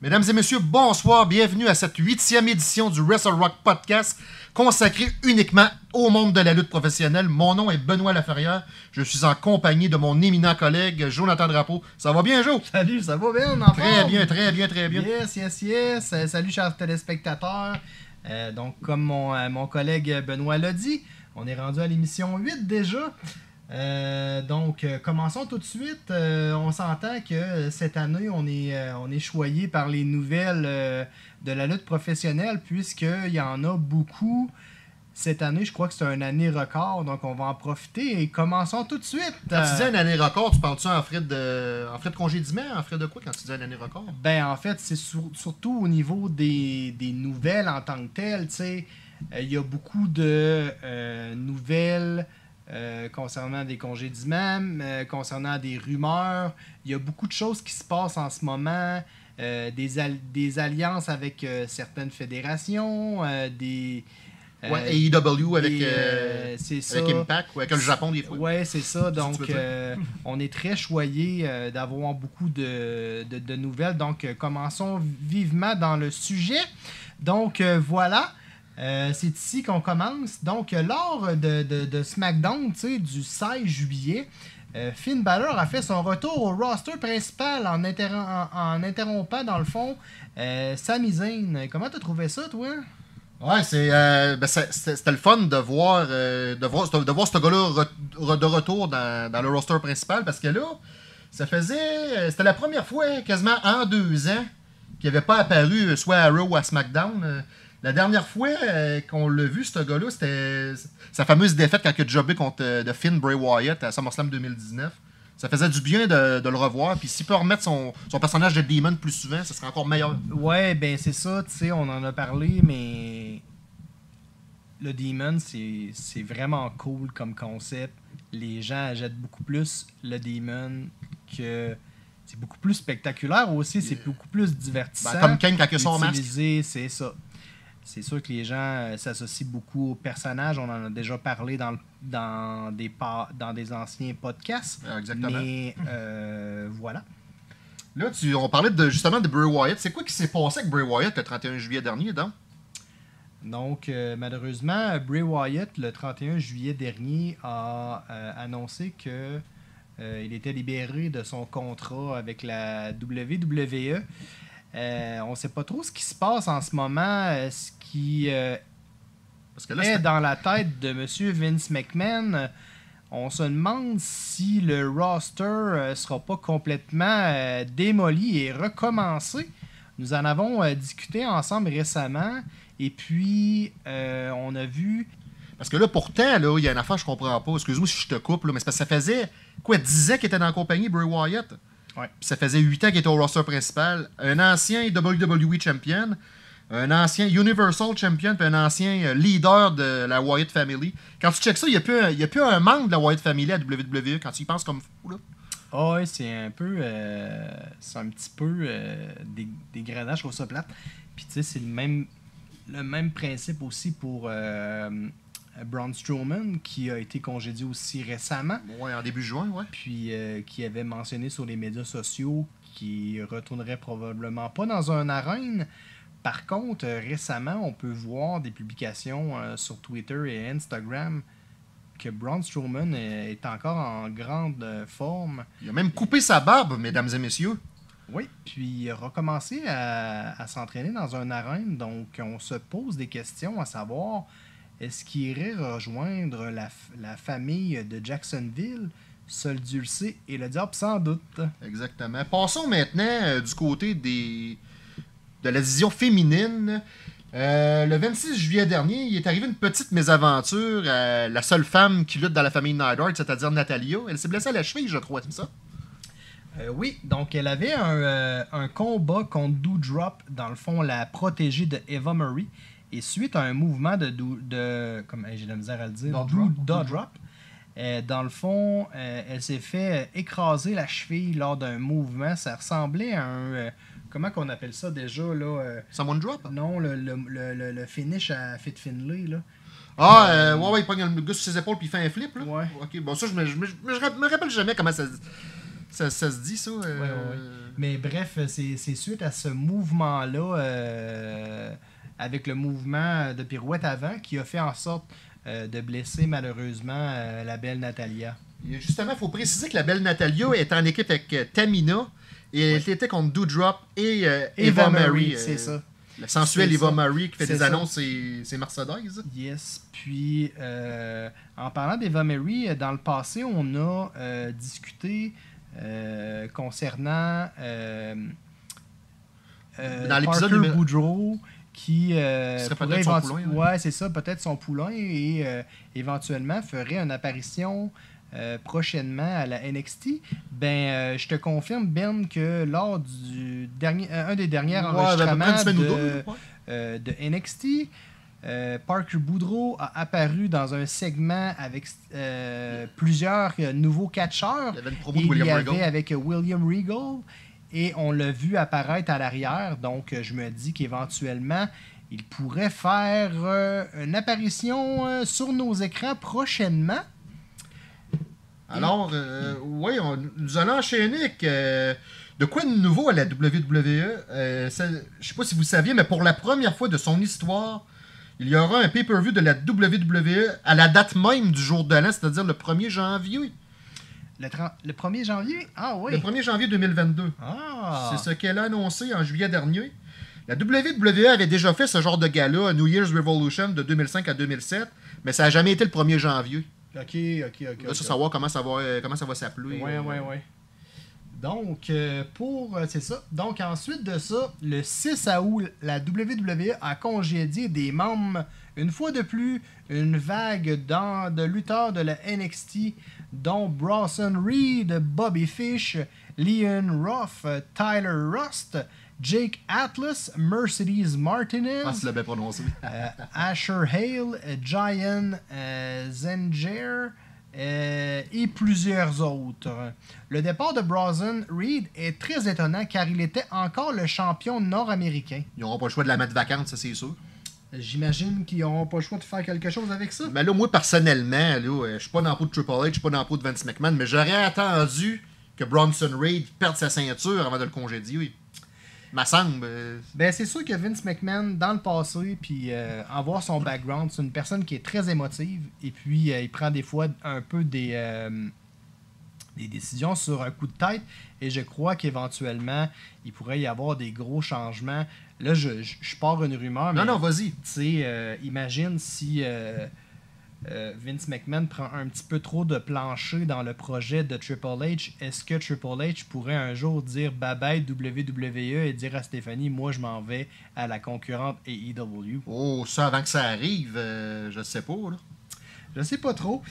Mesdames et messieurs, bonsoir, bienvenue à cette 8e édition du Wrestle Rock Podcast consacrée uniquement au monde de la lutte professionnelle. Mon nom est Benoît Laferrière, je suis en compagnie de mon éminent collègue Jonathan Drapeau. Ça va bien, Jo? Salut, ça va bien? Très bien, très bien, très bien. Yes. Salut, chers téléspectateurs. Donc, comme mon collègue Benoît l'a dit, on est rendu à l'émission 8 déjà. Donc, commençons tout de suite. On s'entend que cette année, on est choyé par les nouvelles de la lutte professionnelle, puisqu'il y en a beaucoup. Cette année, je crois que c'est une année record, donc on va en profiter et commençons tout de suite. Quand tu dis une année record, tu parles-tu en frais de congédiement, en frais de quoi quand tu dis une année record? Ben, en fait, c'est surtout au niveau des nouvelles en tant que telles. Tu sais, il y a beaucoup de nouvelles concernant des congédiements, concernant des rumeurs. Il y a beaucoup de choses qui se passent en ce moment. Des alliances avec certaines fédérations, des... Ouais, AEW avec Impact ou avec le Japon des fois. Ouais, c'est ça. Donc, on est très choyé d'avoir beaucoup de nouvelles. Donc, commençons vivement dans le sujet. Donc, voilà. C'est ici qu'on commence. Donc, lors de SmackDown du 16 juillet, Finn Balor a fait son retour au roster principal en interrompant, dans le fond, Sami Zayn. Comment t'as trouvé ça, toi? Ouais, c'était le fun de voir ce gars-là de retour dans le roster principal parce que là, c'était la première fois quasiment en 2 ans qu'il n'avait pas apparu soit à Raw ou à SmackDown. La dernière fois qu'on l'a vu, ce gars-là, c'était sa fameuse défaite quand il a jobbé contre The Finn Bray Wyatt à SummerSlam 2019. Ça faisait du bien de le revoir. Puis s'il peut remettre son personnage de Demon plus souvent, ça serait encore meilleur. Ouais, ben c'est ça, tu sais, on en a parlé, mais le Demon, c'est vraiment cool comme concept. Les gens achètent beaucoup plus le Demon que... C'est beaucoup plus spectaculaire aussi, c'est beaucoup plus divertissant. Ben, comme Kane quand il a son masque. C'est ça. C'est sûr que les gens s'associent beaucoup au personnage. On en a déjà parlé dans des anciens podcasts. Exactement. Mais voilà. Là, on parlait justement de Bray Wyatt. C'est quoi qui s'est passé avec Bray Wyatt le 31 juillet dernier, donc? Donc, malheureusement, Bray Wyatt, le 31 juillet dernier, a annoncé que il était libéré de son contrat avec la WWE. On ne sait pas trop ce qui se passe en ce moment, ce qui parce que là, est dans la tête de M. Vince McMahon. On se demande si le roster ne sera pas complètement démoli et recommencé. Nous en avons discuté ensemble récemment et puis on a vu... Parce que là, pourtant, là, il y a une affaire que je comprends pas. Excuse-moi si je te coupe, là, mais c'est parce que ça faisait 10 ans qu'il était dans la compagnie, Bray Wyatt? Ouais. Puis ça faisait 8 ans qu'il était au roster principal. Un ancien WWE Champion, un ancien Universal Champion, puis un ancien leader de la Wyatt Family. Quand tu checkes ça, il n'y a plus un membre de la Wyatt Family à WWE quand tu y penses comme fou, là. Oh, ouais, c'est un petit peu dégradant, je trouve ça plate. Puis tu sais, c'est le même principe aussi pour Braun Strowman, qui a été congédié aussi récemment. Ouais, en début juin, ouais. Puis qui avait mentionné sur les médias sociaux qu'il retournerait probablement pas dans un arène. Par contre, récemment, on peut voir des publications sur Twitter et Instagram que Braun Strowman est encore en grande forme. Il a même coupé sa barbe, mesdames et messieurs. Oui, puis il a recommencé à s'entraîner dans un arène. Donc, on se pose des questions à savoir... Est-ce qu'il irait rejoindre la famille de Jacksonville, Sol Dulce et le Diable sans doute? Exactement. Passons maintenant du côté de la division féminine. Le 26 juillet dernier, il est arrivé une petite mésaventure à la seule femme qui lutte dans la famille Neidhart, c'est-à-dire Natalia. Elle s'est blessée à la cheville, je crois, c'est ça? Oui, donc elle avait un combat contre Doudrop, dans le fond, la protégée de Eva Marie. Et suite à un mouvement comme j'ai de la misère à le dire, Doudrop, dans le fond, elle s'est fait écraser la cheville lors d'un mouvement. Ça ressemblait à un... comment qu'on appelle ça déjà, là? Someone drop? Non, le finish à Fit Finlay, là. Ouais, il pogne le gars sur ses épaules puis il fait un flip, là? Ouais. Ok, bon, ça, je me rappelle jamais comment ça... Ça se dit, ça? Ouais. Mais bref, c'est suite à ce mouvement-là, avec le mouvement de pirouette avant, qui a fait en sorte de blesser malheureusement la belle Natalia. Justement, il faut préciser que la belle Natalia est en équipe avec Tamina et elle était contre Doudrop et Eva Marie. C'est ça. La sensuelle Eva Marie qui fait des ça. annonces, c'est Mercedes. Yes. Puis, en parlant d'Eva Marie, dans le passé, on a discuté concernant dans l'épisode Parker Boudreau qui serait pourrait peut-être son poulain. Ouais, c'est ça, peut-être son poulain et éventuellement ferait une apparition prochainement à la NXT. Je te confirme, Ben, que lors du un des derniers enregistrements de NXT, Parker Boudreau a apparu dans un segment avec plusieurs nouveaux catcheurs. Il y avait une promo de William Regal. Avec William Regal. Et on l'a vu apparaître à l'arrière. Donc, je me dis qu'éventuellement, il pourrait faire une apparition sur nos écrans prochainement. Alors, oui, nous allons enchaîner avec de quoi de nouveau à la WWE. Je ne sais pas si vous saviez, mais pour la première fois de son histoire, il y aura un pay-per-view de la WWE à la date même du jour de l'an, c'est-à-dire le 1er janvier. Le 1er janvier? Ah oui. Le 1er janvier 2022. Ah. C'est ce qu'elle a annoncé en juillet dernier. La WWE avait déjà fait ce genre de gala à New Year's Revolution de 2005 à 2007, mais ça n'a jamais été le 1er janvier. OK. Là, savoir comment ça va s'appeler. Ouais. Donc, c'est ça. Donc, ensuite de ça, le 6 août, la WWE a congédié des membres, une fois de plus, une vague de lutteurs de la NXT, dont Bronson Reed, Bobby Fish, Leon Ruff, Tyler Rust, Jake Atlas, Mercedes Martinez, tu l'avais prononcé. Asher Hale, Giant Zenger et plusieurs autres. Le départ de Bronson Reed est très étonnant car il était encore le champion nord-américain. Ils n'auront pas le choix de la mettre vacante, ça c'est sûr. J'imagine qu'ils n'auront pas le choix de faire quelque chose avec ça. Mais là, moi, personnellement, je suis pas dans la peau de Triple H, je suis pas dans la peau de Vince McMahon, mais j'aurais attendu que Bronson Reed perde sa ceinture avant de le congédier. Me semble. C'est sûr que Vince McMahon, dans le passé, puis en voir son background, c'est une personne qui est très émotive, et puis il prend des fois un peu des décisions sur un coup de tête, et je crois qu'éventuellement, il pourrait y avoir des gros changements. Là, je pars une rumeur, mais... Non, vas-y. Tu sais, imagine si Vince McMahon prend un petit peu trop de plancher dans le projet de Triple H. Est-ce que Triple H pourrait un jour dire bye-bye WWE et dire à Stéphanie, moi, je m'en vais à la concurrente AEW? Oh, ça, avant que ça arrive, je sais pas, là. Je sais pas trop,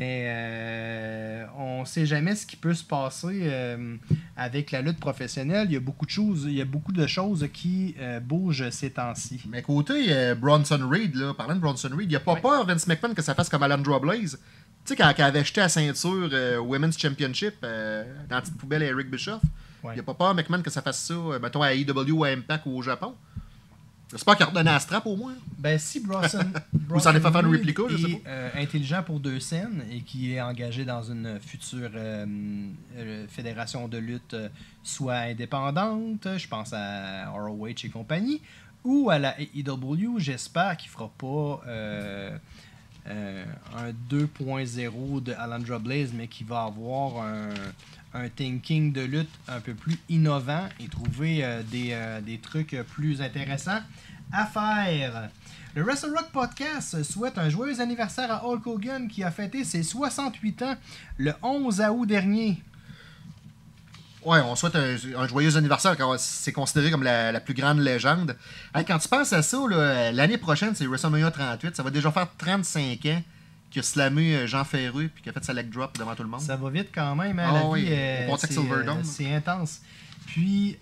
mais on sait jamais ce qui peut se passer avec la lutte professionnelle. Il y a beaucoup de choses qui bougent ces temps-ci. Mais côté Bronson Reed, là, parlant de Bronson Reed, il n'y a pas peur, Vince McMahon, que ça fasse comme Alundra Blaze. Tu sais, quand elle avait jeté la ceinture Women's Championship dans la petite poubelle à Eric Bischoff, il n'y a pas peur, McMahon, que ça fasse ça, mettons, à AEW ou à Impact ou au Japon. J'espère qu'il a redonné la strap au moins. Si Bronson ou s'en est fait faire une réplica, je sais pas. Intelligent pour 2 scènes et qui est engagé dans une future fédération de lutte soit indépendante, je pense à ROH et compagnie, ou à la AEW, j'espère qu'il ne fera pas un 2.0 de Alundra Blaze, mais qui va avoir un thinking de lutte un peu plus innovant et trouver des trucs plus intéressants à faire. Le Wrestle Rock Podcast souhaite un joyeux anniversaire à Hulk Hogan qui a fêté ses 68 ans le 11 août dernier. Ouais, on souhaite un joyeux anniversaire car c'est considéré comme la plus grande légende. Hey, quand tu penses à ça, l'année prochaine, c'est WrestleMania 38. Ça va déjà faire 35 ans qu'il a slamé Jean Ferreux puis qu'il a fait sa leg drop devant tout le monde. Ça va vite quand même, hein, la vie. Au Pontiac Silverdome. C'est intense. Puis,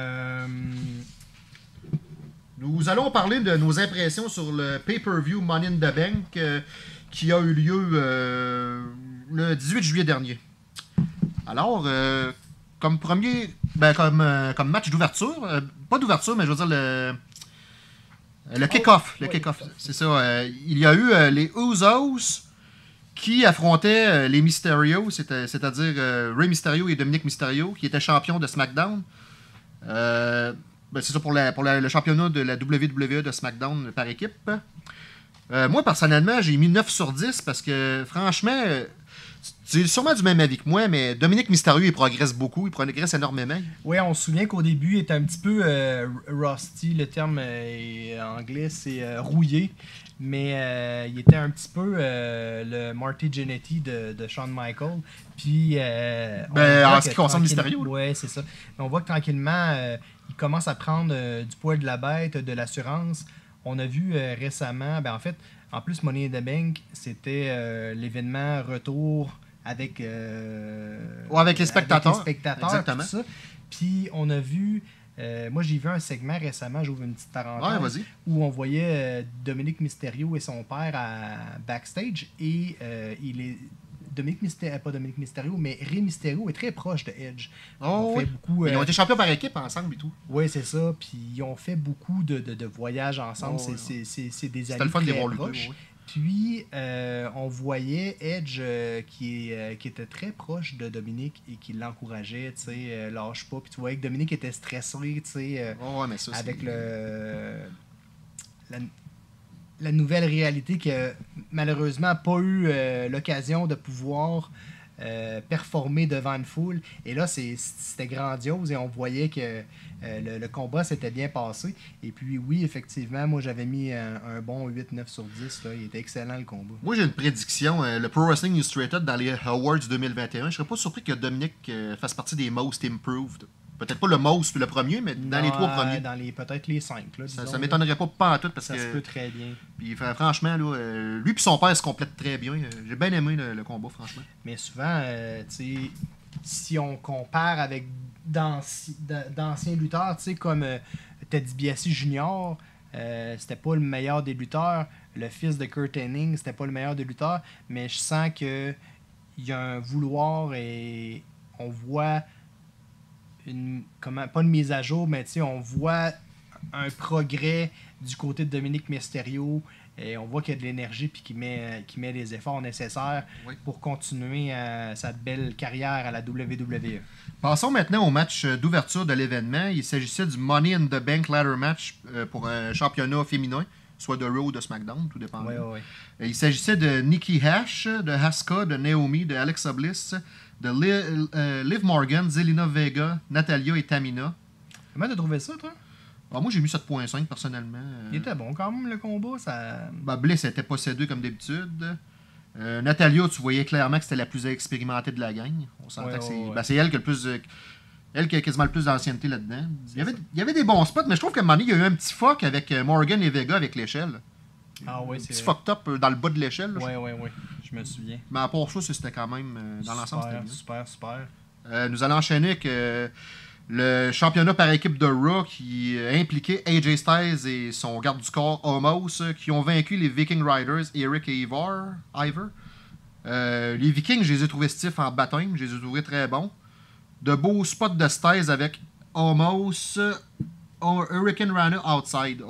nous allons parler de nos impressions sur le pay-per-view Money in the Bank qui a eu lieu le 18 juillet dernier. Alors, comme premier, comme match d'ouverture, pas d'ouverture, mais je veux dire le kick-off. Le kick-off, c'est ça. Il y a eu les Usos qui affrontait les Mysterio, c'est-à-dire Rey Mysterio et Dominic Mysterio, qui étaient champions de SmackDown. C'est ça pour le championnat de la WWE de SmackDown par équipe. Moi, personnellement, j'ai mis 9 sur 10 parce que, franchement, tu es sûrement du même avis que moi, mais Dominic Mysterio, il progresse beaucoup, il progresse énormément. Oui, on se souvient qu'au début, il était un petit peu rusty, le terme anglais, c'est rouillé, mais il était un petit peu le Marty Jannetty de Shawn Michaels. Puis, en ce qui concerne Mysterio. Oui, c'est ça. On voit que tranquillement, il commence à prendre du poil de la bête, de l'assurance. On a vu récemment, en plus, Money in the Bank, c'était l'événement retour avec avec les spectateurs. Exactement. Tout ça. Puis on a vu, moi j'ai vu un segment récemment, j'ouvre une petite parenthèse, où on voyait Dominic Mysterio et son père à backstage et pas Dominic Mysterio, mais Rey Mysterio est très proche de Edge. Ils ont été champions par équipe ensemble et tout. Oui, c'est ça. Puis ils ont fait beaucoup de voyages ensemble. C'est des amis très proches. Puis on voyait Edge qui était très proche de Dominic et qui l'encourageait, tu sais, lâche pas. Puis tu voyais que Dominic était stressé, tu sais, avec la nouvelle réalité qu'il n'a malheureusement pas eu l'occasion de pouvoir performer devant une foule. Et là, c'était grandiose et on voyait que le combat s'était bien passé. Et puis oui, effectivement, moi j'avais mis un bon 8-9 sur 10. Là. Il était excellent le combat. Moi j'ai une prédiction. Le Pro Wrestling Illustrated dans les Awards 2021, je serais pas surpris que Dominic fasse partie des Most Improved. Peut-être pas le most le premier, mais dans les 3 premiers. Peut-être les 5. Là, ça m'étonnerait pas en tout parce ça se peut très bien. Puis franchement, là, lui et son père se complètent très bien. J'ai bien aimé le combat, franchement. Mais souvent, si on compare avec d'anciens lutteurs, comme Ted DiBiase Jr., c'était pas le meilleur des lutteurs. Le fils de Kurt Hennig, c'était pas le meilleur des lutteurs. Mais je sens qu'il y a un vouloir et on voit pas une mise à jour, mais on voit un progrès du côté de Dominic Mysterio et on voit qu'il y a de l'énergie puis qu'il met les efforts nécessaires pour continuer sa belle carrière à la WWE. Passons maintenant au match d'ouverture de l'événement. Il s'agissait du Money in the Bank Ladder Match pour un championnat féminin, soit de Raw ou de SmackDown, tout dépend. Il s'agissait de Nikki Ash, de Asuka, de Naomi, de Alexa Bliss, de Liv Morgan, Zelina Vega, Natalia et Tamina. Comment t'as trouvé ça, toi? Moi, j'ai mis 7.5 personnellement. Il était bon quand même, le combat. Ça... Bliss était possédée comme d'habitude. Natalia, tu voyais clairement que c'était la plus expérimentée de la gang. On sentait que c'est elle qui a le plus... Elle qui a quasiment le plus d'ancienneté là-dedans. Il y avait des bons spots, mais je trouve qu'à un moment donné, il y a eu un petit fuck avec Morgan et Vega avec l'échelle. Ah oui, c'est petit fucked up dans le bas de l'échelle. Oui. Je me souviens. Mais à part ça, c'était quand même... dans l'ensemble, c'était bien. Super. Nous allons enchaîner avec le championnat par équipe de Raw qui impliquait AJ Styles et son garde du corps Omos qui ont vaincu les Viking Riders, Eric et Ivar. Les Vikings, je les ai trouvés stiffs en baptême, je les ai trouvés très bons. De beaux spots de Styles avec Omos, Hurricane Rana outside.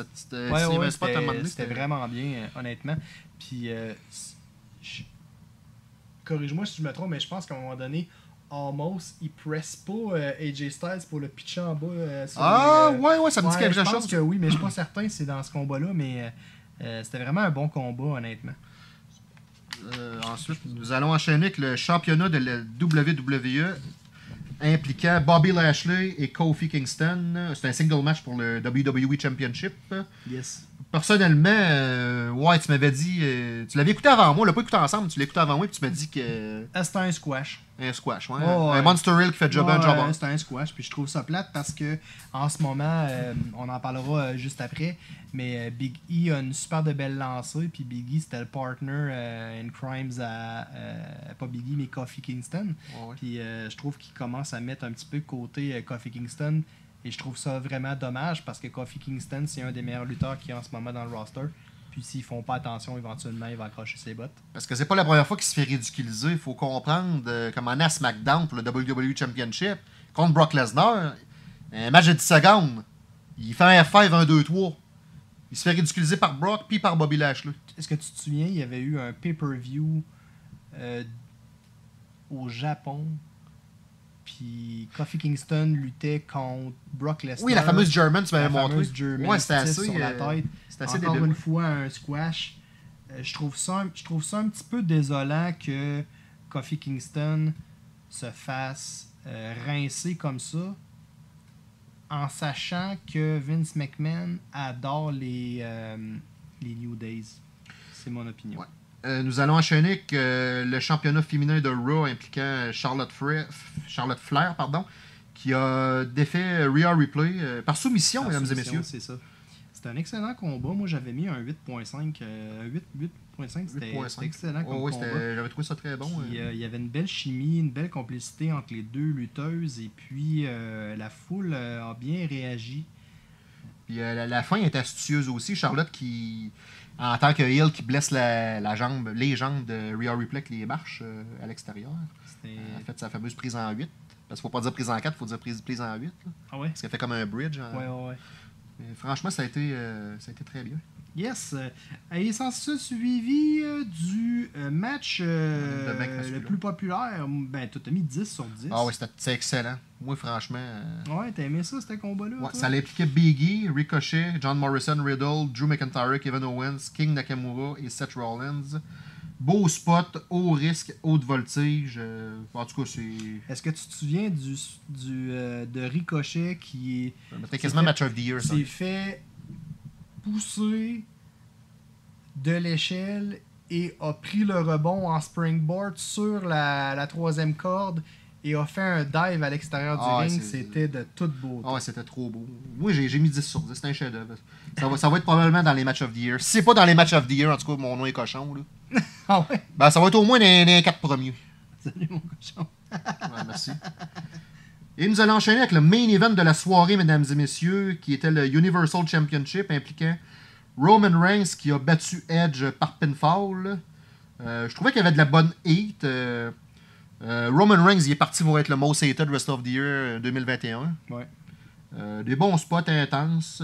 C'était vraiment bien, honnêtement. Puis, corrige-moi si je me trompe, mais je pense qu'à un moment donné, Omos, il presse pas AJ Styles pour le pitcher en bas. Ça me dit quelque chose. Je pense que oui, mais je suis pas certain si c'est dans ce combat-là, mais c'était vraiment un bon combat, honnêtement. Ensuite, nous allons enchaîner avec le championnat de la WWE impliquant Bobby Lashley et Kofi Kingston. C'est un single match pour le WWE Championship. Yes. Personnellement, tu m'avais dit... tu l'avais écouté avant moi, on l'a pas écouté ensemble, tu l'as écouté avant moi et tu m'as dit que... C'était un squash. Un squash, un Monster Hill qui fait job un job. C'était un squash, puis je trouve ça plate parce que en ce moment, on en parlera juste après, mais Big E a une super de belle lancée, puis Big E c'était le partner in crimes à... pas Big E, mais Kofi Kingston. Puis je trouve qu'il commence à mettre un petit peu de côté Kofi Kingston. Et je trouve ça vraiment dommage parce que Kofi Kingston, c'est un des meilleurs lutteurs qu'il y a en ce moment dans le roster. Puis s'ils font pas attention, éventuellement, il va accrocher ses bottes. Parce que c'est pas la première fois qu'il se fait ridiculiser. Il faut comprendre comment on est à SmackDown pour le WWE Championship contre Brock Lesnar. Un match de 10 secondes. Il fait un F5, 1, 2, 3. Il se fait ridiculiser par Brock puis par Bobby Lashley. Est-ce que tu te souviens, il y avait eu un pay-per-view au Japon, puis Kofi Kingston luttait contre Brock Lesnar. Oui, la fameuse German, tu m'avais montré. La fameuse German, ouais, c'était assez sur la tête. C'était assez Encore débile. une fois, un squash. Je trouve ça un petit peu désolant que Kofi Kingston se fasse rincer comme ça, en sachant que Vince McMahon adore les New Days. C'est mon opinion. Ouais. Nous allons enchaîner avec le championnat féminin de Raw impliquant Charlotte Flair, qui a défait Rhea Ripley par soumission, mesdames et messieurs. C'est ça. C'était un excellent combat. Moi, j'avais mis un 8.5. 8.5, c'était excellent comme combat. J'avais trouvé ça très bon. Puis, il y avait une belle chimie, une belle complicité entre les deux lutteuses. Et puis, la foule a bien réagi. Puis la fin est astucieuse aussi. Charlotte qui, en tant que heel, qui blesse les jambes de Rhea Ripley avec les marches à l'extérieur. Elle a fait sa fameuse prise en 8. Parce qu'il ne faut pas dire prise en 4, il faut dire prise en 8. Là. Ah ouais? Parce qu'elle fait comme un bridge. Ouais. Mais franchement, ça a été très bien. Yes. Et sans ça, suivi du match le plus populaire. Ben, tu as mis 10 sur 10. Ah oui, c'était excellent. Moi, franchement... Ouais, t'as aimé ça, ce combat-là? Ouais, ça impliquait Biggie, Ricochet, John Morrison, Riddle, Drew McIntyre, Kevin Owens, King Nakamura et Seth Rollins. Beau spot, haut risque, haute voltige. En tout cas, c'est... Est-ce que tu te souviens de Ricochet qui C'était quasiment Match of the Year, ça. s'est fait pousser de l'échelle et a pris le rebond en springboard sur la troisième corde et a fait un dive à l'extérieur du ring. C'était de toute beauté. Ah ouais, c'était trop beau. Moi, j'ai mis 10 sur 10. C'est un chef-d'œuvre. Ça va être probablement dans les Match of the Year. Si c'est pas dans les Match of the Year, en tout cas, mon nom est cochon. Là. Ah ouais? Ben, ça va être au moins dans les 4 premiers. Salut, mon cochon. Ouais, merci. Et nous allons enchaîner avec le main event de la soirée, mesdames et messieurs, qui était le Universal Championship impliquant Roman Reigns qui a battu Edge par pinfall. Je trouvais qu'il y avait de la bonne heat. Roman Reigns, il est parti pour être le most hated Rest of the Year 2021. Ouais. Des bons spots intenses.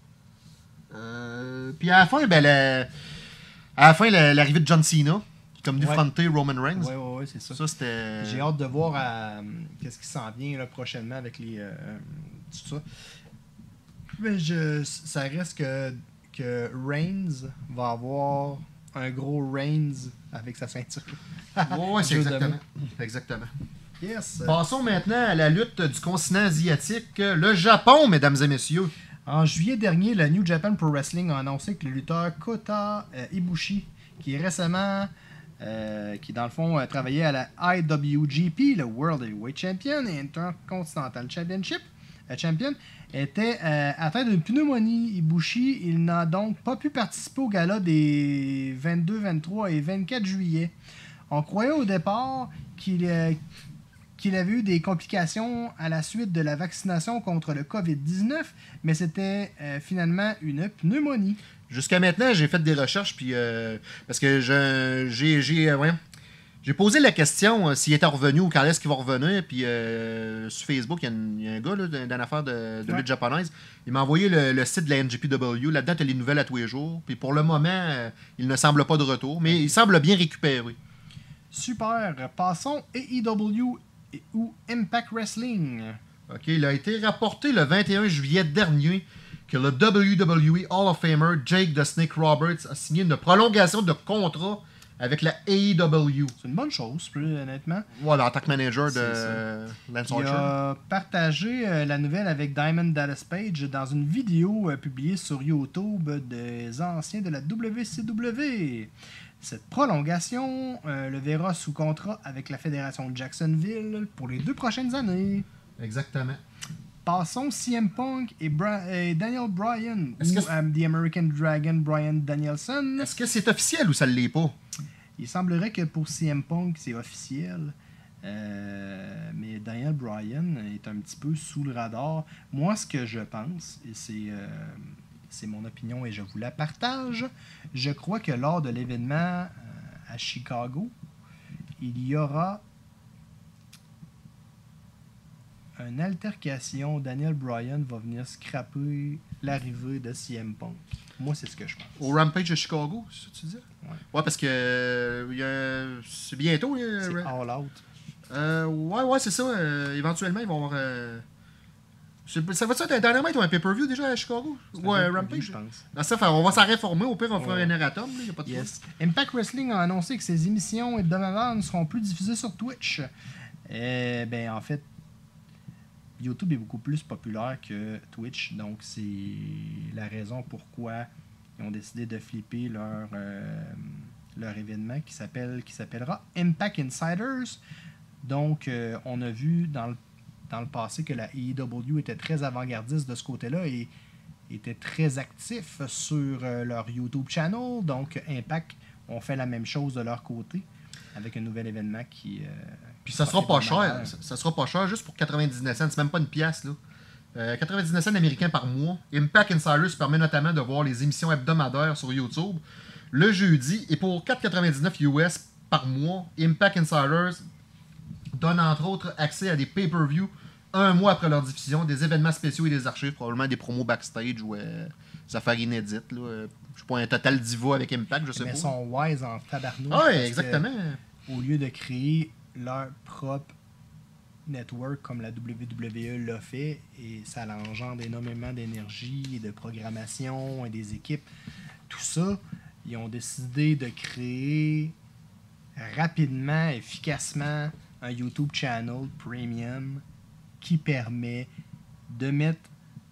Puis à la fin, l'arrivée de John Cena, qui est comme fronter Roman Reigns. Ouais, c'est ça. Ça, c'était... J'ai hâte de voir qu'est-ce qui s'en vient là, prochainement avec les tout ça. Mais ça reste que Reigns va avoir un gros Reigns avec sa ceinture. Ouais, c'est exactement. Yes. Passons maintenant à la lutte du continent asiatique, le Japon, mesdames et messieurs. En juillet dernier, la New Japan Pro Wrestling a annoncé que le lutteur Kota Ibushi, qui est récemment, qui dans le fond travaillait à la IWGP, le World Heavyweight Champion et Intercontinental Champion, était atteint d'une pneumonie. Ibushi, il n'a donc pas pu participer au gala des 22, 23 et 24 juillet. On croyait au départ qu'il avait eu des complications à la suite de la vaccination contre le COVID-19, mais c'était finalement une pneumonie. Jusqu'à maintenant, j'ai fait des recherches, puis parce que j'ai posé la question s'il était revenu ou quand est-ce qu'il va revenir, puis sur Facebook, il y a un gars là, d'une affaire de lutte japonaise. Il m'a envoyé le site de la NJPW. Là-dedans, tu as les nouvelles à tous les jours. Puis pour le moment, il ne semble pas de retour, mais il semble bien récupéré. Super. Passons AEW ou Impact Wrestling. OK, il a été rapporté le 21 juillet dernier que le WWE Hall of Famer Jake the Snake Roberts a signé une prolongation de contrat avec la AEW. C'est une bonne chose, plus honnêtement. Voilà, en tant que manager de Lance Archer. Il a partagé la nouvelle avec Diamond Dallas Page dans une vidéo publiée sur YouTube des anciens de la WCW. Cette prolongation le verra sous contrat avec la fédération de Jacksonville pour les 2 prochaines années. Exactement. Passons CM Punk et Daniel Bryan, The American Dragon Bryan Danielson. Est-ce que c'est officiel ou ça ne l'est pas? Il semblerait que pour CM Punk, c'est officiel. Mais Daniel Bryan est un petit peu sous le radar. Moi, ce que je pense, et c'est mon opinion et je vous la partage, je crois que lors de l'événement à Chicago, il y aura une altercation. Daniel Bryan va venir scraper l'arrivée de CM Punk. Moi, c'est ce que je pense. Au Rampage de Chicago, c'est ça que tu dis? Ouais, parce que c'est bientôt. C'est All Out. Ouais, c'est ça. Éventuellement, ils vont avoir... ça va-tu être un Dynamite ou un pay-per-view déjà à Chicago? Ouais, Rampage? Je pense. Ah, ça, on va s'en réformer. Au pire, on fera un erratum. Il n'y a pas de yes. Impact Wrestling a annoncé que ses émissions hebdomadaires ne seront plus diffusées sur Twitch. En fait, YouTube est beaucoup plus populaire que Twitch. Donc, c'est la raison pourquoi ils ont décidé de flipper leur événement qui s'appellera Impact Insiders. Donc, on a vu dans le passé que la AEW était très avant-gardiste de ce côté-là et était très actif sur leur YouTube channel. Donc, Impact ont fait la même chose de leur côté avec un nouvel événement qui... Puis ça sera pas cher. Ça sera pas cher juste pour 99 cents. C'est même pas une pièce, là. 99 cents américains par mois. Impact Insiders permet notamment de voir les émissions hebdomadaires sur YouTube le jeudi. Et pour 4,99 US par mois, Impact Insiders donne entre autres accès à des pay-per-view un mois après leur diffusion, des événements spéciaux et des archives, probablement des promos backstage ou des affaires inédites. Là. Je sais pas, un total diva avec Impact, je sais pas. Mais ils sont wise en tabarnouche. Ah, exactement. Au lieu de créer leur propre network comme la WWE l'a fait, et ça engendre énormément d'énergie et de programmation et des équipes, tout ça, ils ont décidé de créer rapidement, efficacement un YouTube channel premium qui permet de mettre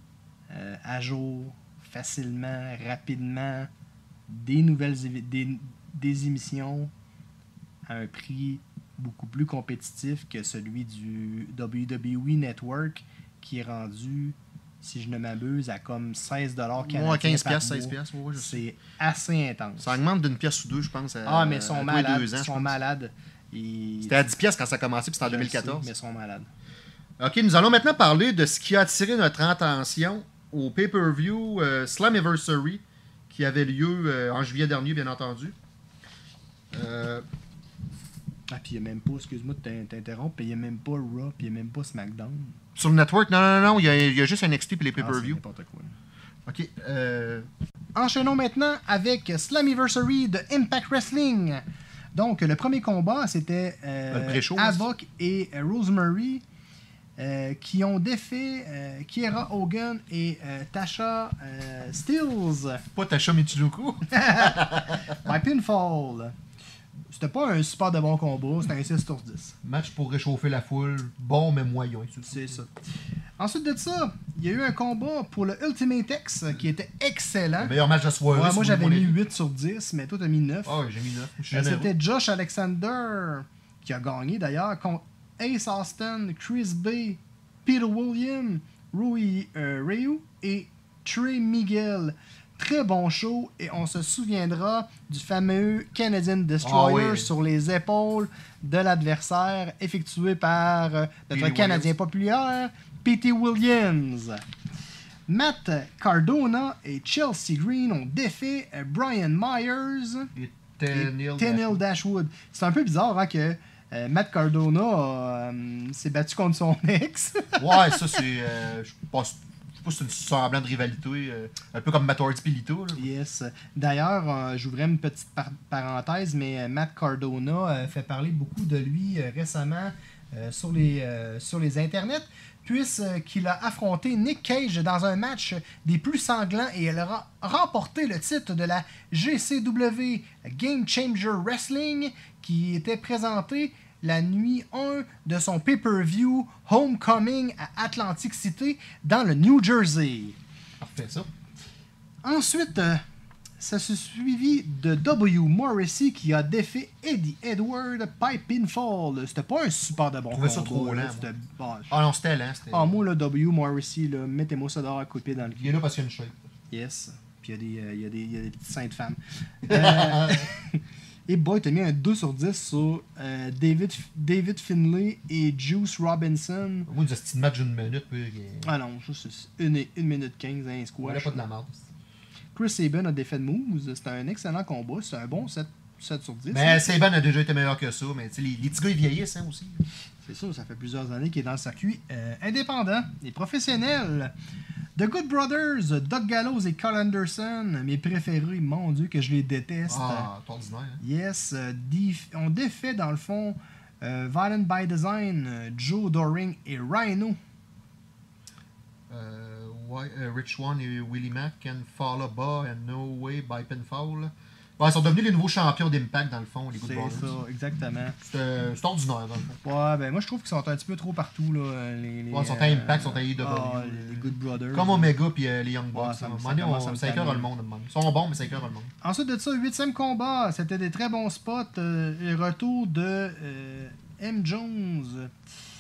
à jour facilement, rapidement des nouvelles des émissions à un prix beaucoup plus compétitif que celui du WWE Network qui est rendu, si je ne m'abuse, à comme 16$ canadiens. Ouais, 15$, par 16$. mois. Ouais, c'est assez intense. Ça augmente d'une pièce ou deux, je pense. Mais ils sont malades. Ils sont malades. C'était à 10$ quand ça a commencé, puis c'était en 2014. Mais ils sont malades. Ok, nous allons maintenant parler de ce qui a attiré notre attention au pay-per-view Slammiversary qui avait lieu en juillet dernier, bien entendu. Puis il n'y a même pas, excuse-moi de t'interrompre, il n'y a même pas Raw, puis il n'y a même pas SmackDown. Sur le network, non, il y a juste NXT et les pay-per-view. C'est n'importe quoi. Ok. Enchaînons maintenant avec Slammiversary de Impact Wrestling. Donc, le premier combat, c'était Havok et Rosemary qui ont défait Kiera Hogan et Tasha Steelz. Pas Tasha Michinoku. By pinfall. C'était pas un super de bon combat, c'était un 6/10. Match pour réchauffer la foule, bon mais moyen. C'est ça. Ensuite de ça, il y a eu un combat pour le Ultimate X qui était excellent. Le meilleur match de la soirée. Ouais, moi j'avais mis 8/10, mais toi t'as mis 9. Ah, j'ai mis 9. C'était Josh Alexander qui a gagné d'ailleurs contre Ace Austin, Chris Bay, Peter Williams, Rui Ryu et Trey Miguel. Très bon show et on se souviendra du fameux Canadian Destroyer sur les épaules de l'adversaire effectué par notre Canadien populaire, P.T. Williams. Matt Cardona et Chelsea Green ont défait Brian Myers et Tenille Dashwood. C'est un peu bizarre que Matt Cardona s'est battu contre son ex. Ouais, ça c'est... je pense c'est une semblante de rivalité, un peu comme Matt Hardy et Lito. Yes. D'ailleurs, j'ouvrais une petite parenthèse, mais Matt Cardona fait parler beaucoup de lui récemment sur les internets, puisqu'il a affronté Nick Cage dans un match des plus sanglants et il a remporté le titre de la GCW Game Changer Wrestling qui était présenté la nuit 1 de son pay-per-view Homecoming à Atlantic City dans le New Jersey. Parfait, ça. Ensuite, ça se suivi de W. Morrissey qui a défait Eddie Edward by pinfall. C'était pas un super de bon combat. Je trouvais ça trop lent. Ah non, c'était lent. Moi, le W. Morrissey, mettez-moi ça dehors à couper dans le cul. Il est là parce qu'il y a une shape. Yes. Puis il y a des petites saintes femmes. Et boy, t'as mis un 2/10 sur David Finlay et Juice Robinson. Moi, c'est un petit match d'une minute. Ah non, ça c'est 1 minute 15, un squash. Il pas de la merde. Chris Sabin a défait de Moose. C'était un excellent combat. C'est un bon 7/10. Mais Sabin a déjà été meilleur que ça. Mais les petits gars, ils vieillissent aussi. C'est ça, ça fait plusieurs années qu'il est dans le circuit indépendant et professionnel. The Good Brothers, Doug Gallows et Carl Anderson, mes préférés, mon Dieu que je les déteste. Ah, c'est ordinaire. Hein? Yes, on défait dans le fond Violent by Design, Joe Doring et Rhino. Rich One et Willie Mack can follow bas and no way by pinfall. Ouais, ils sont devenus les nouveaux champions d'Impact dans le fond, les Good Brothers. C'est ça, exactement. C'est ordinaire dans le fond. Ouais, ben moi je trouve qu'ils sont un petit peu trop partout là. Ouais, ils sont à Impact, ils sont à AEW. Les Good Brothers. Comme Omega puis les Young Bucks. Ouais, ça écœure le monde. Ils sont bons, mais ça écœure le monde. Ensuite de ça, 8e combat, c'était des très bons spots. Le retour de M. Jones.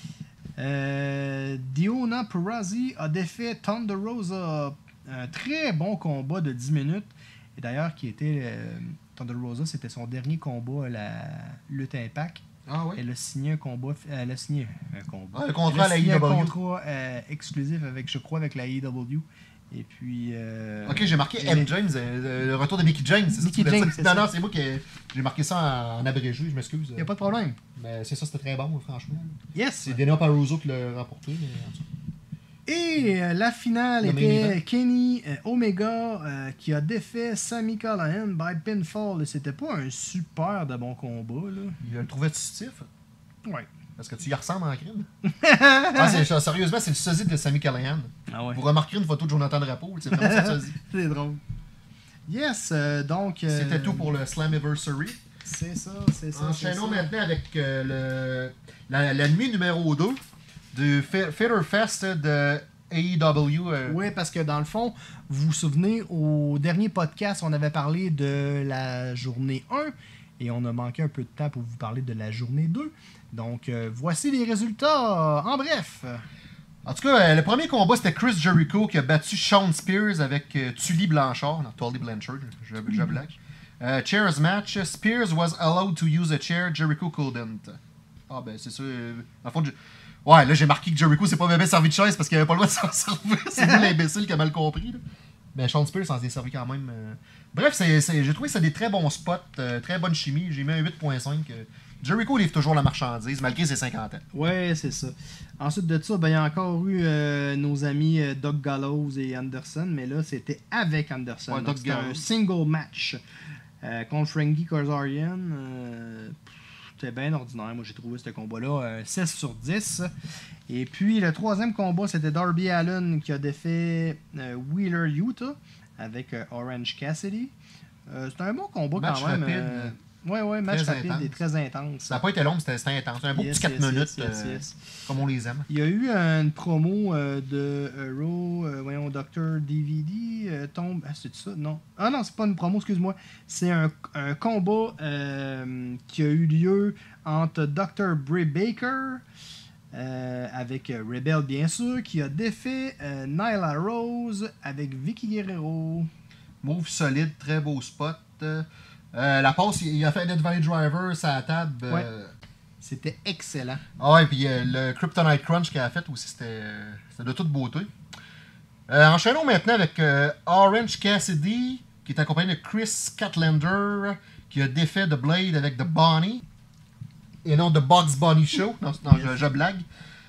Diona Purrazzi a défait Thunder Rosa. Un très bon combat de 10 minutes. Et d'ailleurs, qui était Thunder Rosa, c'était son dernier combat à la lutte Impact. Ah oui? Elle a signé un combat. Elle a signé un combat. Ah, le contrat à la AEW. Un AEW. contrat exclusif avec, je crois, avec la AEW. Et puis. Ok, j'ai marqué M. James, le retour de Mickey James. Mickey James, c'est ça. Non, c'est moi qui j'ai marqué ça en abrégé, je m'excuse. Il n'y a pas de problème. Mais c'est ça, c'était très bon, franchement. Yes! C'est Dana Paruso qui l'a remporté. Mais... Et la finale Le était Kenny Omega qui a défait Sami Callihan by pinfall. Et c'était pas un super de bon combat, là. Il le trouvait stiff. Ouais. Parce que tu y ressembles en crime. Sérieusement, c'est le sosie de Sami Callihan. Ah ouais. Vous remarquerez une photo de Jonathan Drapeau, c'est vraiment ça le sosie. C'est drôle. Yes, donc... C'était tout pour le Slammiversary. C'est ça. Enchaînons maintenant avec la nuit numéro 2 du Fighter Fest de AEW. Oui, parce que dans le fond, vous vous souvenez, au dernier podcast, on avait parlé de la journée 1 et on a manqué un peu de temps pour vous parler de la journée 2. Donc, voici les résultats en bref. En tout cas, le premier combat, c'était Chris Jericho qui a battu Shawn Spears avec Tully Blanchard. Non, Tully Blanchard, je blague. Chairs match. Spears was allowed to use a chair, Jericho couldn't. Ah ben, c'est ça. En fond, ouais, là, j'ai marqué que Jericho s'est pas bébé servi de chaise parce qu'il avait pas le droit de s'en servir. C'est lui l'imbécile qui a mal compris. Là. Mais Shawn Spears s'en est servi quand même. Bref, j'ai trouvé que c'est des très bons spots, très bonne chimie. J'ai mis un 8.5. Jericho livre toujours la marchandise, malgré ses 50 ans. Ouais, c'est ça. Ensuite de ça, ben, il y a encore eu nos amis Doug Gallows et Anderson, mais là, c'était avec Anderson. Ouais, c'était un single match contre Frankie Kazarian. C'était bien ordinaire. Moi, j'ai trouvé ce combat-là 16 sur 10. Et puis, le troisième combat, c'était Darby Allin qui a défait Wheeler Utah avec Orange Cassidy. C'était un bon combat match quand même. Rapide. Ouais, match très rapide intense. et très intense. Ça n'a pas été long, mais c'était intense. Un beau petit 4 minutes, comme on les aime. Il y a eu une promo de Raw, Dr. DVD tombe... Ah, c'est ça? Non. Ah non, c'est pas une promo, excuse-moi. C'est un combat qui a eu lieu entre Dr. Bray Baker avec Rebel, bien sûr, qui a défait Nyla Rose avec Vicky Guerrero. Move solide, très beau spot. La passe, il a fait un Advantage Driver sur la table. Ouais. C'était excellent. Ah ouais, puis le Kryptonite Crunch qu'il a fait aussi, c'était de toute beauté. Enchaînons maintenant avec Orange Cassidy, qui est accompagné de Chris Catlander, qui a défait The Blade avec The Bunny, et non The Bugs Bunny Show. Non, je blague.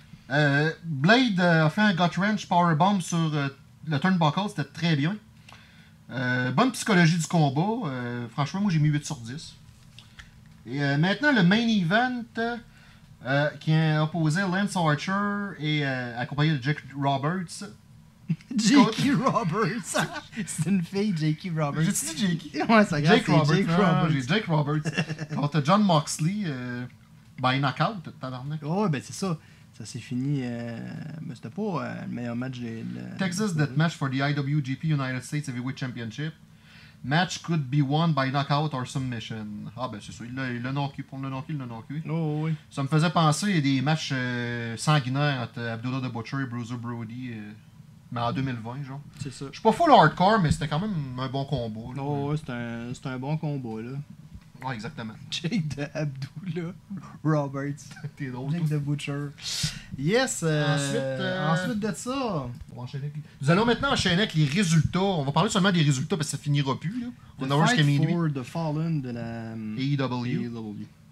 Blade a fait un Gut Wrench Powerbomb sur le turnbuckle, c'était très bien. Bonne psychologie du combat. Franchement, moi j'ai mis 8 sur 10. Et maintenant, le main event qui a opposé Lance Archer et accompagné de Jake Roberts. J.K. Roberts. C'est une fille, J.K. Roberts. J'ai-tu dit J.K.? Ouais, ça Jake Roberts. Jake Roberts. J'ai Jake Roberts. Contre John Moxley by knockout, tabarnak. Ouais, ben c'est ça. Ça s'est fini. Mais c'était pas le meilleur match de Texas Deathmatch for the IWGP United States Heavyweight Championship. Match could be won by knockout or submission. Ah ben c'est ça, il l'a knocké. Pour le knocké, il l'a knocké. Oh oui. Ça me faisait penser à des matchs sanguinaires entre Abdullah the Butcher et Bruiser Brody. Mais en 2020, genre. C'est ça. Je suis pas full hardcore, mais c'était quand même un bon combo. Là. Oh ouais, c'est un bon combo là. Ouais, exactement. Jake de Abdullah Roberts. T'es drôle. Jake the Butcher. Yes. Ensuite de ça. Nous allons maintenant enchaîner avec les résultats. On va parler seulement des résultats parce que ça finira plus. Là. On va voir jusqu'à minuit. For the Fallen de la AEW.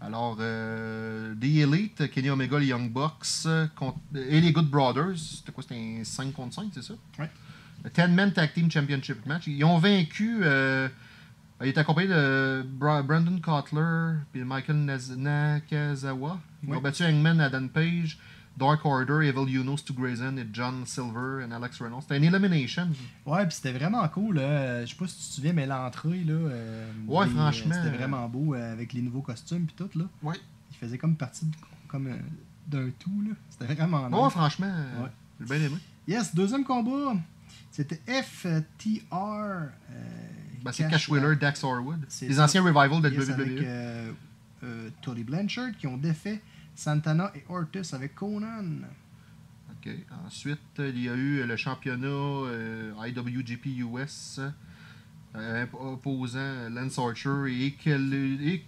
Alors, The Elite, Kenny Omega, les Young Bucks et les Good Brothers. C'était quoi? C'était un 5 contre 5, c'est ça? Ouais. Le 10-Man Tag Team Championship match. Ils ont vaincu... il est accompagné de Brandon Cutler et Michael Nakazawa. Ils ont battu Hangman, Adam Page, Dark Order, Evil Uno, Stu Grayson et John Silver et Alex Reynolds. C'était une elimination. Ouais, puis c'était vraiment cool. Là. Je sais pas si tu te souviens, mais l'entrée, là. Ouais, franchement. C'était vraiment beau avec les nouveaux costumes et tout, là. Ouais. Il faisait comme partie d'un tout, là. C'était vraiment nice. Ouais, franchement. Ouais. J'ai bien aimé. Yes, deuxième combat. C'était FTR. C'est Cash Wheeler, Dax Harwood. Les anciens revivals de WWE. Avec Tully Blanchard qui ont défait Santana et Ortiz avec Conan. Ok. Ensuite, il y a eu le championnat IWGP US opposant Lance Archer et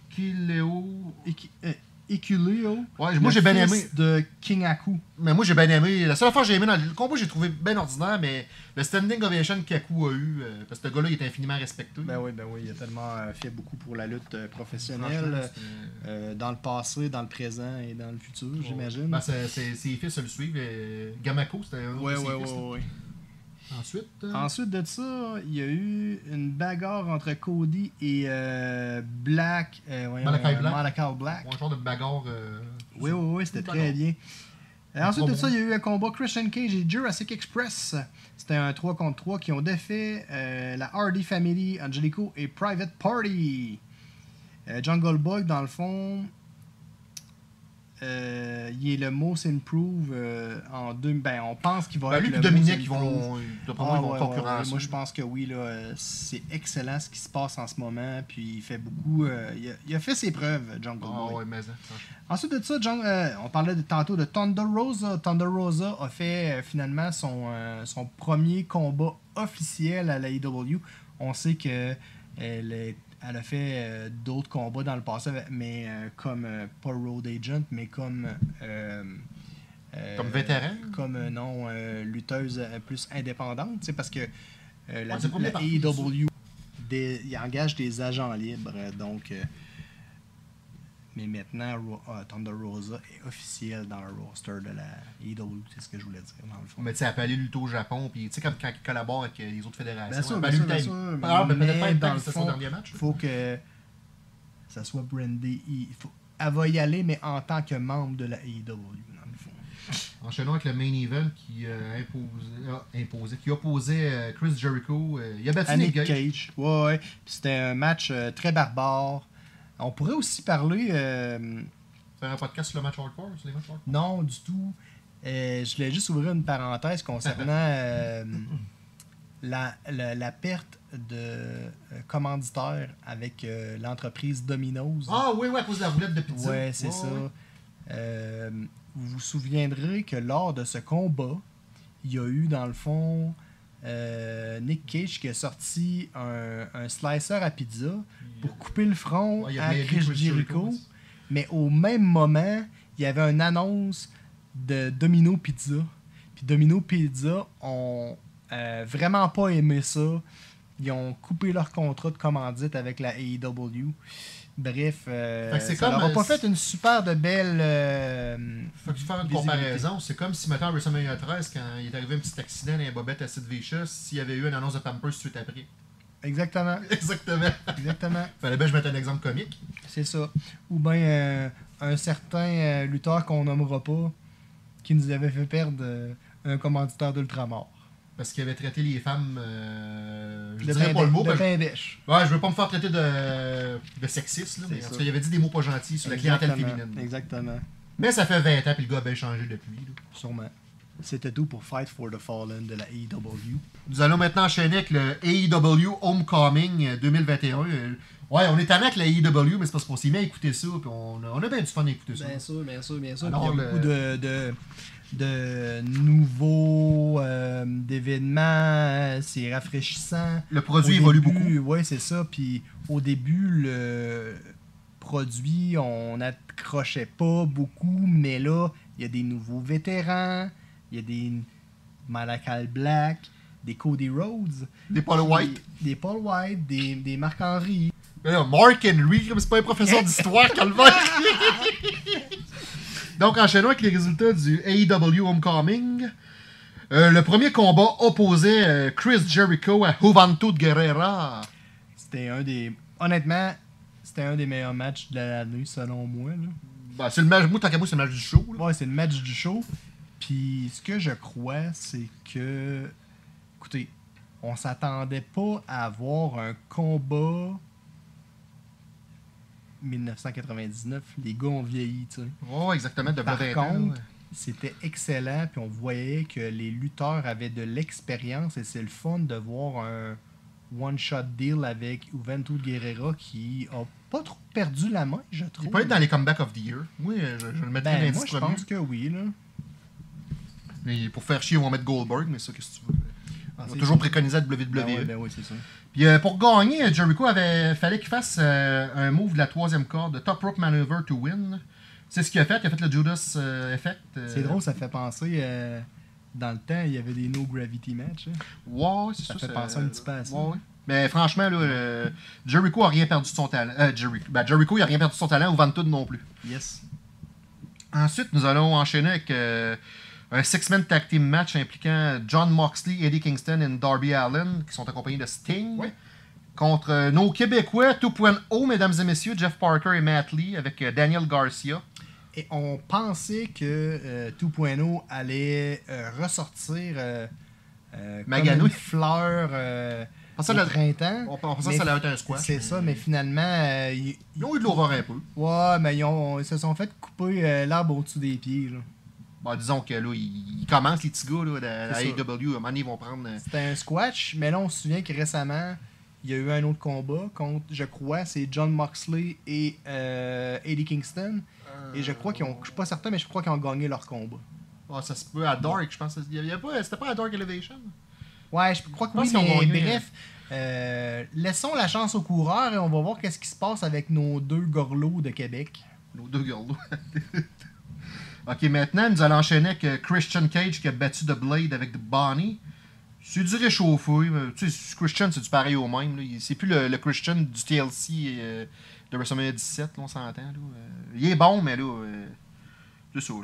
Ikuleo. Ouais, moi j'ai bien aimé. De King Haku. Mais moi j'ai bien aimé. La seule fois que j'ai aimé dans le combat, j'ai trouvé bien ordinaire, mais le standing ovation qu'Haku a eu, parce que ce gars-là il est infiniment respecté. Ben oui, il a tellement fait beaucoup pour la lutte professionnelle. Dans le passé, dans le présent et dans le futur, j'imagine. Ben, ses fils le suivent. Gamako, c'était un autre de ses fils. Ouais. Ensuite de ça, il y a eu une bagarre entre Cody et Black. Malachi Black. Un genre de bagarre. Oui, c'était très bien. Ensuite de ça, il y a eu un combat Christian Cage et Jurassic Express. C'était un 3 contre 3 qui ont défait la Hardy Family, Angelico et Private Party. Jungle Boy, dans le fond, il est le Most Improved en deux. Ben, on pense qu'il va être lui le Dominique, ils vont concurrencer. Moi, je pense que oui, là, c'est excellent ce qui se passe en ce moment. Puis il fait beaucoup. Il a fait ses preuves, Jungle Boy. Ouais, mais ensuite de ça, on parlait tantôt de Thunder Rosa. Thunder Rosa a fait finalement son premier combat officiel à la AEW. On sait que elle a fait d'autres combats dans le passé, mais comme pas Road Agent, mais comme vétéran? Comme lutteuse plus indépendante, parce que la AEW il engage des agents libres, donc mais maintenant Thunder Rosa est officielle dans le roster de la AEW, c'est ce que je voulais dire dans le fond. Mais tu sais, elle peut aller lutter au Japon, puis tu sais, quand il collabore avec les autres fédérations, bien sûr, mais dans le fond, il faut que ça soit brandé. Elle va y aller, mais en tant que membre de la AEW, dans le fond. Enchaînons avec le main event qui opposait Chris Jericho. Il a battu Nick Gage. Ouais. Puis c'était un match très barbare. On pourrait aussi parler... Faire un podcast sur le match hardcore, sur les matchs hardcore? Non, du tout. Je voulais juste ouvrir une parenthèse concernant la perte de commanditaire avec l'entreprise Domino's. Ah oui, à cause de la roulette de pizza. Ouais, c'est ça. Ouais. Vous vous souviendrez que lors de ce combat, il y a eu dans le fond Nick Cage qui a sorti un slicer à pizza pour couper le front à Chris Jericho. Mais au même moment, il y avait une annonce de Domino Pizza. Puis Domino Pizza ont vraiment pas aimé ça. Ils ont coupé leur contrat de commandite avec la AEW. Bref, ça leur a pas fait une super de belle... Faut que tu fasses une comparaison. C'est comme si, mettons, à WrestleMania 13, quand il est arrivé un petit accident dans les bobettes à Sid Vicious, s'il y avait eu une annonce de Pampers suite après. Exactement. Fallait bien que je mette un exemple comique. C'est ça. Ou bien un certain lutteur qu'on nommera pas, qui nous avait fait perdre un commanditaire d'Ultramar. Parce qu'il avait traité les femmes... je dirais pas le mot. Je veux pas me faire traiter de sexiste, là, mais parce qu'il avait dit des mots pas gentils sur la clientèle féminine. Exactement. Mais ça fait 20 ans, puis le gars a bien changé depuis. Là. Sûrement. C'était tout pour Fight for the Fallen de la AEW. Nous allons maintenant enchaîner avec le AEW Homecoming 2021. Ouais, on est tanné avec la AEW, mais c'est parce qu'on s'est mis à écouter ça, puis on a bien du fun à écouter ça. Bien sûr. Alors, il y a beaucoup de nouveaux d'événements, c'est rafraîchissant. Le produit évolue beaucoup. Oui, c'est ça. Puis au début, le produit, on n'accrochait pas beaucoup, mais là, il y a des nouveaux vétérans, il y a des Malachi Black, des Cody Rhodes, des Paul White, des Marc-Henry. Mark Henry, comme c'est pas un professeur d'histoire, calvaire. Donc, enchaînons avec les résultats du AEW Homecoming. Le premier combat opposait Chris Jericho à Juventud Guerrera. Honnêtement, c'était un des meilleurs matchs de l'année, selon moi. Là. Ben, c'est le match. Moi, tant qu'à moi, c'est le match du show. Là. Ouais, c'est le match du show. Puis, ce que je crois, c'est que. Écoutez, on s'attendait pas à avoir un combat 1999. Les gars ont vieilli, tu sais. Ouais, exactement. De Par 20 contre, ans, ouais. c'était excellent. Puis, on voyait que les lutteurs avaient de l'expérience. Et c'est le fun de voir un one-shot deal avec Juventud Guerrera qui a pas trop perdu la main, je trouve. Il peut être dans les comebacks of the year. Oui, je le mettrais Ben, dans moi, je pense que oui, là. Mais pour faire chier, on va mettre Goldberg, mais ça, qu'est-ce que tu veux? Ah, On va c'est toujours ça. préconiser la WWE. Ben oui, c'est ça. Puis pour gagner, Jericho fallait qu'il fasse un move de la troisième corde, de Top Rope Maneuver to win. C'est ce qu'il a fait. Il a fait le Judas Effect. C'est drôle, ça fait penser... dans le temps, il y avait des No Gravity Match. Hein. Ouais, c'est Ça ça. fait penser un petit peu à ça. Ouais. Mais franchement, là, Jericho a rien perdu de son talent. Jericho, il a rien perdu de son talent, ou Juventud non plus. Yes. Ensuite, nous allons enchaîner avec un six-man tag team match impliquant John Moxley, Eddie Kingston et Darby Allin, qui sont accompagnés de Sting, Ouais. contre nos Québécois 2.0, mesdames et messieurs, Jeff Parker et Matt Lee, avec Daniel Garcia. Et on pensait que 2.0 allait ressortir comme Maganou. une fleur au printemps. On pensait que ça allait être un squash. C'est ça, mais finalement... Ils ont eu de l'over un peu. Ouais, mais ils se sont fait couper l'arbre au-dessus des pieds. Là. Bon, disons que là, ils commencent, les petits gars, là, à C'est ça. AEW, à un moment donné, ils vont prendre... C'était un squash, mais là, on se souvient que récemment, il y a eu un autre combat contre, je crois, c'est John Moxley et Eddie Kingston. Et je crois qu'ils ont... Je suis pas certain, mais je crois qu'ils ont gagné leur combat. Ah, ça se peut à Dark, je pense. C'était pas à Dark Elevation. Ouais, je crois que Je pense oui, qu'ils ont mais gagné, bref, laissons la chance aux coureurs et on va voir qu'est-ce qui se passe avec nos deux gorlots de Québec. Nos deux gars là. Ok, maintenant, nous allons enchaîner avec Christian Cage qui a battu The Blade avec Bonnie. C'est du réchauffé. Tu sais, Christian, c'est du pareil au même. Là. C'est plus le Christian du TLC de WrestleMania 17, là, on s'entend. Il est bon, mais là, c'est ça.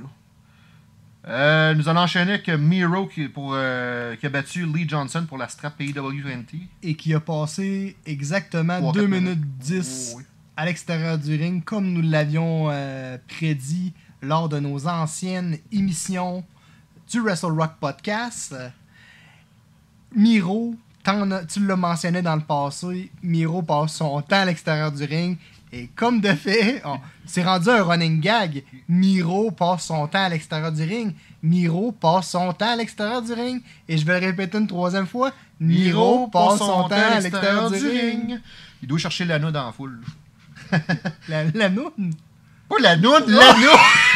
Là. Nous allons enchaîner avec Miro qui a battu Lee Johnson pour la strap AEW 20. Et qui a passé exactement 3-4 2 minutes 10 Oh, oui. à l'extérieur du ring, comme nous l'avions prédit lors de nos anciennes émissions du Wrestle Rock Podcast. Miro, tu l'as mentionné dans le passé, Miro passe son temps à l'extérieur du ring. Et comme de fait, c'est rendu un running gag. Miro passe son temps à l'extérieur du ring. Miro passe son temps à l'extérieur du ring. Et je vais le répéter une troisième fois. Miro passe son temps à l'extérieur du ring. Il doit chercher l'anneau dans la foule. La noune? Pas l'anneau, l'anneau!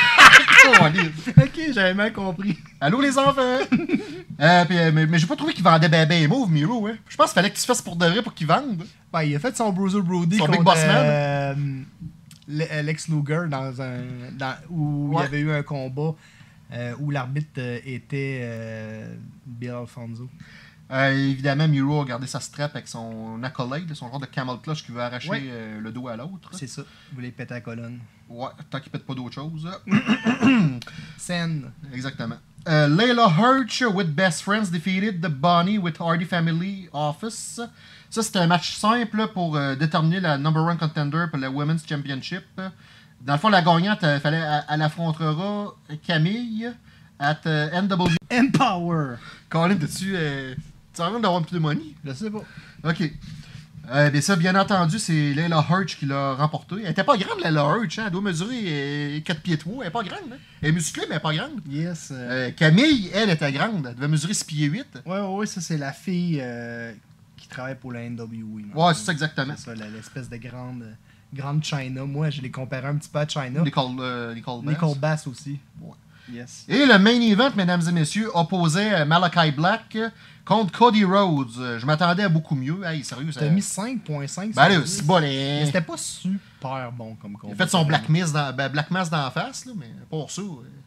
Ok, j'avais mal compris. Allô les enfants! Mais j'ai pas trouvé qu'il vendait bébé et mauve, Miro. Hein. Je pense qu'il fallait que tu fasses pour de vrai pour qu'il vende. Ben, il a fait son Bruiser Brody Son contre Big Boss Man. Lex Luger où il y avait eu un combat où l'arbitre était Bill Alfonso. Évidemment, Miro a gardé sa strap avec son accolade, son genre de camel clutch qui veut arracher Ouais. le dos à l'autre. C'est ça, vous voulez péter la colonne. Ouais, tant qu'il pète pas d'autre chose. Scène. Exactement. Layla Hirsch with Best Friends defeated the Bonnie with Hardy Family Office. Ça, c'était un match simple pour déterminer la number one contender pour la Women's Championship. Dans le fond, la gagnante, elle affrontera Camille at NW. Empower. Colin, tu as envie d'avoir plus de money? Je sais pas. Ok. Mais ça, bien entendu, c'est Layla Hirsch qui l'a remporté. Elle était pas grande, Layla Hirsch. Hein? Elle doit mesurer 4 pieds 3. Elle est pas grande. Hein? Elle est musclée, mais elle est pas grande. Yes. Camille, elle, était grande. Elle devait mesurer 6 pieds 8. Ouais, ça c'est la fille qui travaille pour la NWE. Ouais, c'est ça exactement. C'est ça, l'espèce de grande China. Moi, je l'ai comparé un petit peu à China. Nicole Bass. Nicole Bass aussi. Ouais. Yes. Et le main event, mesdames et messieurs, opposait Malachi Black contre Cody Rhodes. Je m'attendais à beaucoup mieux. Hey, sérieux, ça... T'as mis 5.5. Ben là, c'est bon, Mais c'était pas super bon comme combat. Il a fait son Black Mass dans la face, là, mais pour ça.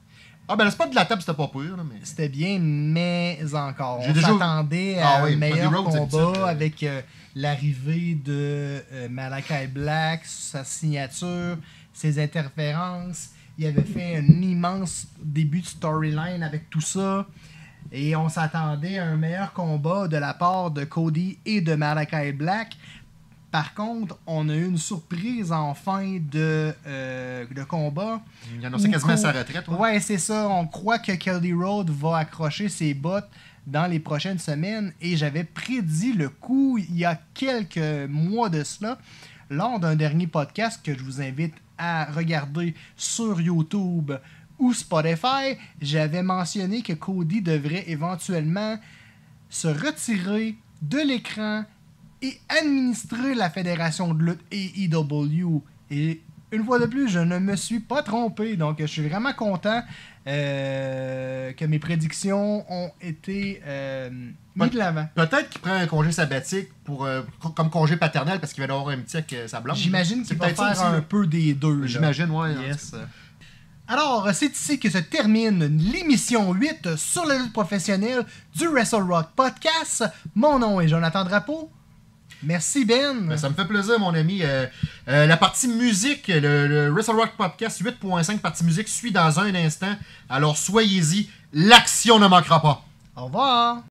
Ah, ben le spot de la table, c'était pas pire, là, mais... C'était bien, mais encore. J'ai On déjà- s'attendait Ah à oui, un meilleur Cody Rhodes, combat d'habitude, avec l'arrivée de Malakai Black, sa signature, ses interférences. Il avait fait un immense début de storyline avec tout ça. Et on s'attendait à un meilleur combat de la part de Cody et de Malakai Black. Par contre, on a eu une surprise en fin de combat. Il annonçait quasiment sa retraite. Ouais, c'est ça. On croit que Cody Rhodes va accrocher ses bottes dans les prochaines semaines. Et j'avais prédit le coup il y a quelques mois de cela, lors d'un dernier podcast que je vous invite à regarder sur YouTube ou Spotify. J'avais mentionné que Cody devrait éventuellement se retirer de l'écran et administrer la fédération de lutte AEW. Et une fois de plus, je ne me suis pas trompé. Donc, je suis vraiment content que mes prédictions ont été mises de l'avant. Peut-être qu'il prend un congé sabbatique pour, comme congé paternel parce qu'il va avoir un petit avec sa blonde. J'imagine qu'il va peut-être ça faire aussi, un là. peu des deux. J'imagine, ouais. Yes. Alors, c'est ici que se termine l'émission 8 sur la lutte professionnelle du Wrestle Rock Podcast. Mon nom est Jonathan Drapeau. Merci Ben. Ben, ça me fait plaisir, mon ami. La partie musique, le Wrestle Rock Podcast 8.5 partie musique suit dans un instant. Alors soyez-y, l'action ne manquera pas. Au revoir.